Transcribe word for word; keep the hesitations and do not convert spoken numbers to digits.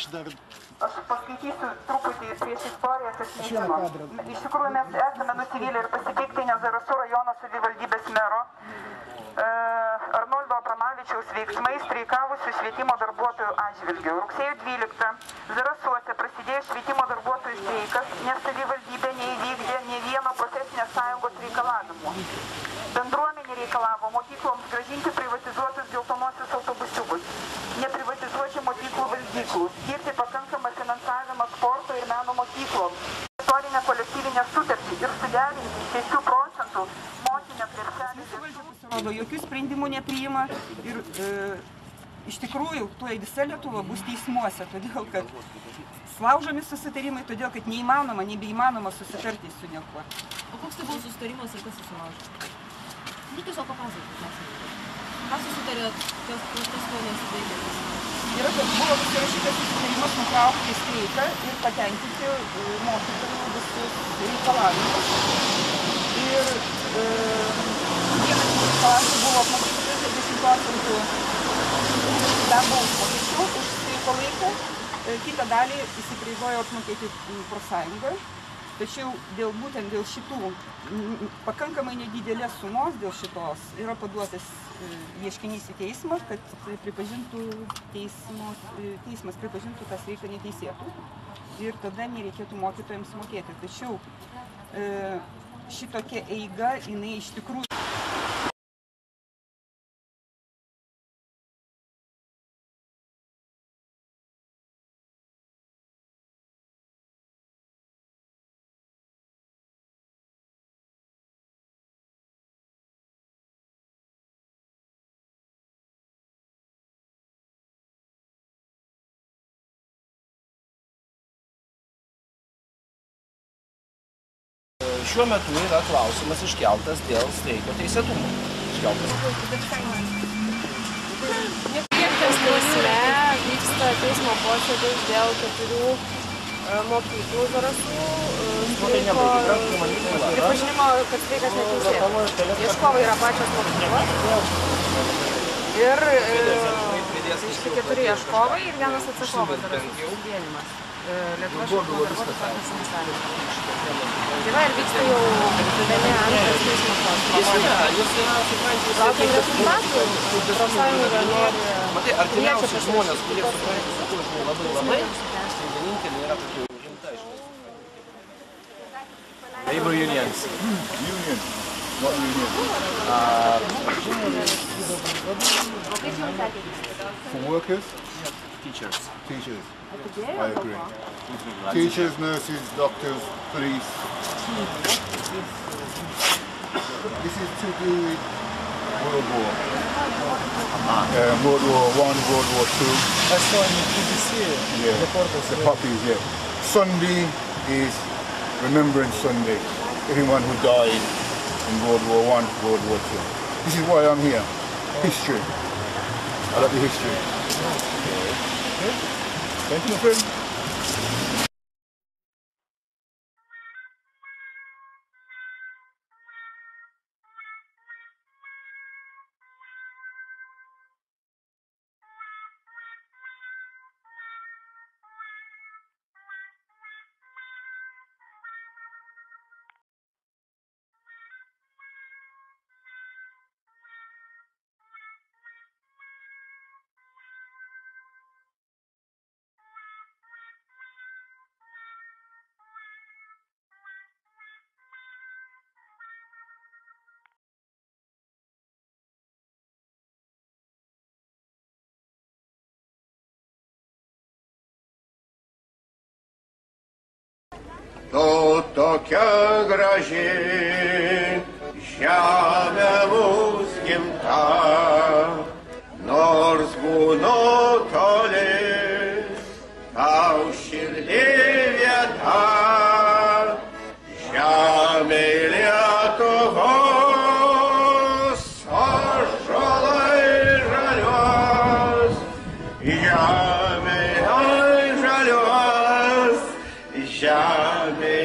Aš paskaitysiu truputį prieš istoriją, kas nežino. Iš tikrųjų, mes esame nusivylę ir pasipiktinę Zarasų rajono savivaldybės mero Arnoldo Abramavičiaus veiksmais streikavusių švietimo darbuotojų atžvilgių. Rugsėjo dvyliktą Zarasuose prasidėjo švietimo darbuotojų streikas, nes savivaldybė neįvykdė nė vieno profesinės sąjungos reikalavimo. Bendruomenė reikalavo mokykloms grąžinti privatizuotus geltonosius autobusiukus, neprivatizuoti mokyklų valgyklų, skirti pakankamą finansavimą sporto ir meno mokykloms, teritorinę kolektyvinę sutartį ir suderinti šešių procentų mokinę krepšelį. Jokių sprendimų nepriima ir e, iš tikrųjų tuoj visa Lietuva bus teismuose, todėl kad slaužomi susitarimai, todėl kad neįmanoma, nebeįmanoma susitarti su niekuo. O koks tai buvo susitarimas ir kas susilaužė? Nu, tiesiog papasakokit. Ką susitarėt, kas ko nesibaigė? Yra, kad buvo pasirašytas susitarimas nutraukti streiką ir patenkinti mokytojų visus reikalavimus. Ir e, vienas reikalavimų buvo apmokėti trisdešimt procentų darbo užmokesčio už streiko laiką, kitą dalį įsipareigojo apmokėti profsąjungai. Tačiau dėl, būtent dėl šitų pakankamai nedidelės sumos, dėl šitos yra paduotas ieškinys į teismą, kad pripažintų teismo, teismas pripažintų tą streiką neteisėtų ir tada nereikėtų mokytojams mokėti. Tačiau e, šitokia eiga, jinai iš tikrųjų Šiuo metu yra klausimas iškeltas dėl streiko teisėtumo. Iškeltas. Nepriektas teisme vyksta teismo posėdis dėl keturių mokyklų Zarasų streiko pripažinimo, kad streikas neteisėtas. Ieškovai yra pačios mokyklos. Ir reiškia keturi ieškovai ir vienas atsakovas Zarasų susivienimas. Lietuvos švietimo darbuotojų profesinės sąjungos. Tai va ir vyksta jau bene antras teismo posėdis. Jūs yra, suprantate, laukiam rezultatų, profsąjunga nori... Matai, artimiausi žmonės, kurie supranta su tuo žinai labai labai, tai vienintelė yra tokia užimta iš tos. Labor unions. Union, not union. For workers? Teachers. Teachers. I agree. Teachers, nurses, doctors, police. This is to do with World War. Uh, World War One, World War Two. I saw on T V C Yeah, reporters. the puppies, yeah. Sunday is Remembrance Sunday. Everyone who died in World War One, World War Two. This is why I'm here. History. I like the history. Thank you, my friend. To tokia graži žemė mūs gimta, nors būnu toli, tau širdį vieta, žemė Lietuvos, ąžuolai žaliuos, žemė žaliuos, žemė